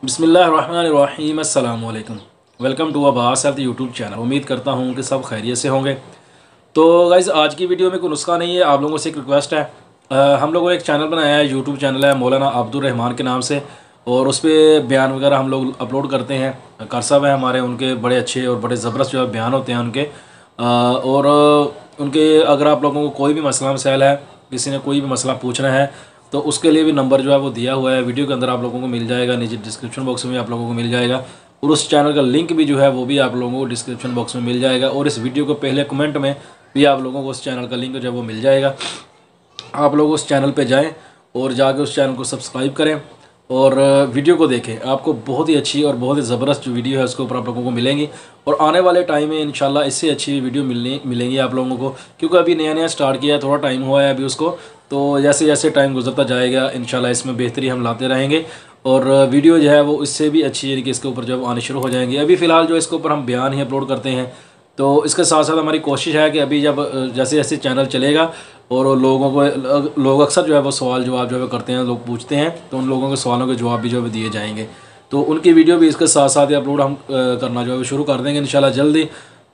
बिस्मिल्लाहिर्रहमानिर्रहीम अस्सलाम वालेकुम। Welcome to Abbas health YouTube channel. उम्मीद करता हूँ कि सब खैरियत से होंगे। तो गाइज़ आज की वीडियो में कोई नुस्खा नहीं है, आप लोगों से एक रिक्वेस्ट है। हम लोगों ने एक चैनल बनाया है, यूट्यूब चैनल है मौलाना अब्दुल रहमान के नाम से, और उस पर बयान वगैरह हम लोग अपलोड करते हैं। कार साहब हैं हमारे, उनके बड़े अच्छे और बड़े ज़बरदस्त जो है बयान होते हैं उनके। और उनके अगर आप लोगों को कोई भी मसला मसाइल है, किसी ने कोई भी मसला पूछना है, तो उसके लिए भी नंबर जो है वो दिया हुआ है, वीडियो के अंदर आप लोगों को मिल जाएगा, नीचे डिस्क्रिप्शन बॉक्स में आप लोगों को मिल जाएगा। और उस चैनल का लिंक भी जो है वो भी आप लोगों को डिस्क्रिप्शन बॉक्स में मिल जाएगा, और इस वीडियो को पहले कमेंट में भी आप लोगों को उस चैनल का लिंक जो है वो मिल जाएगा। आप लोग उस चैनल पे जाएं और जाके उस चैनल को सब्सक्राइब करें और वीडियो को देखें। आपको बहुत ही अच्छी और बहुत ही ज़बरदस्त जो वीडियो है उसके ऊपर आप लोगों को मिलेंगी, और आने वाले टाइम में इंशाल्लाह इससे अच्छी वीडियो मिलेंगी आप लोगों को, क्योंकि अभी नया नया स्टार्ट किया है, थोड़ा टाइम हुआ है अभी उसको। तो जैसे जैसे टाइम गुजरता जाएगा इंशाल्लाह इसमें बेहतरी हम लाते रहेंगे, और वीडियो जो है वो इससे भी अच्छी यानी कि इसके ऊपर जब आने शुरू हो जाएंगी। अभी फ़िलहाल जो इसके ऊपर हम बयान ही अपलोड करते हैं, तो इसके साथ साथ हमारी कोशिश है कि अभी जब जैसे जैसे चैनल चलेगा और लोगों को लोग अक्सर जो है वो सवाल जवाब जो है करते हैं, लोग पूछते हैं, तो उन लोगों के सवालों के जवाब भी जो है दिए जाएंगे। तो उनकी वीडियो भी इसके साथ साथ अपलोड हम करना जो है शुरू कर देंगे इंशाल्लाह जल्दी।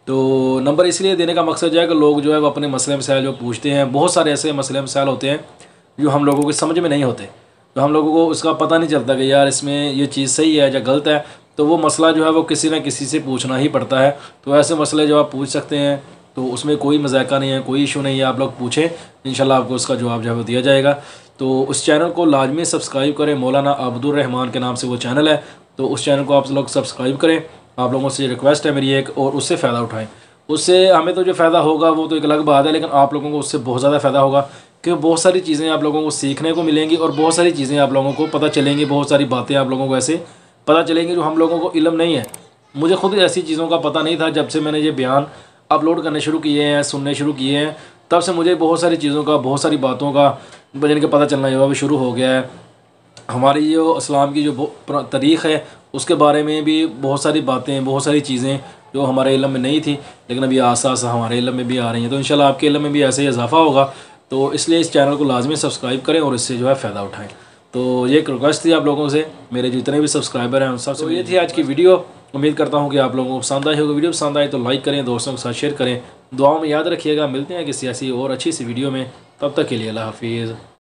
तो नंबर इसलिए देने का मकसद जो है कि लोग जो है वो अपने मसले मसाइल जो पूछते हैं, बहुत सारे ऐसे मसले मसाइल होते हैं जो हम लोगों की समझ में नहीं होते, तो हम लोगों को उसका पता नहीं चलता कि यार इसमें ये चीज़ सही है या गलत है। तो वो मसला जो है वो किसी न किसी से पूछना ही पड़ता है। तो ऐसे मसले जो आप पूछ सकते हैं, तो उसमें कोई मजाका नहीं है, कोई इशू नहीं है, आप लोग पूछें, इंशाल्लाह आपको उसका जवाब जो है वो दिया जाएगा। तो उस चैनल को लाजमी सब्सक्राइब करें, मौलाना अब्दुल रहमान के नाम से वो चैनल है, तो उस चैनल को आप लोग सब्सक्राइब करें। आप लोगों से रिक्वेस्ट है मेरी एक, और उससे फ़ायदा उठाएँ। उससे हमें तो जो फ़ायदा होगा वो तो एक अलग बात है, लेकिन आप लोगों को उससे बहुत ज़्यादा फ़ायदा होगा, क्योंकि बहुत सारी चीज़ें आप लोगों को सीखने को मिलेंगी और बहुत सारी चीज़ें आप लोगों को पता चलेंगी, बहुत सारी बातें आप लोगों को ऐसे पता चलेंगी जो हम लोगों को इल्म नहीं है। मुझे खुद ऐसी चीज़ों का पता नहीं था। जब से मैंने ये बयान अपलोड करने शुरू किए हैं, सुनने शुरू किए हैं, तब से मुझे बहुत सारी चीज़ों का, बहुत सारी बातों का जिनके पता चलना जो है शुरू हो गया है। हमारी जो इस्लाम की जो तारीख़ है उसके बारे में भी बहुत सारी बातें, बहुत सारी चीज़ें जो हमारे इल्म में नहीं थी, लेकिन अभी आसा आसा हमारे इल्म में भी आ रही हैं। तो इंशाल्लाह आपके इल्म में भी ऐसे ही इजाफा होगा। तो इसलिए इस चैनल को लाजमी सब्सक्राइब करें और इससे जो है फ़ायदा उठाएँ। तो ये एक रिक्वेस्ट थी आप लोगों से, मेरे जितने भी सब्सक्राइबर हैं उन सबसे। तो ये थी आज की वीडियो। उम्मीद करता हूँ कि आप लोगों को पसंद आई होगी। वीडियो पसंद आए तो लाइक करें, दोस्तों के साथ शेयर करें, दुआओं में याद रखिएगा। मिलते हैं किसी ऐसी और अच्छी सी वीडियो में, तब तक के लिए अल्लाह हाफिज़।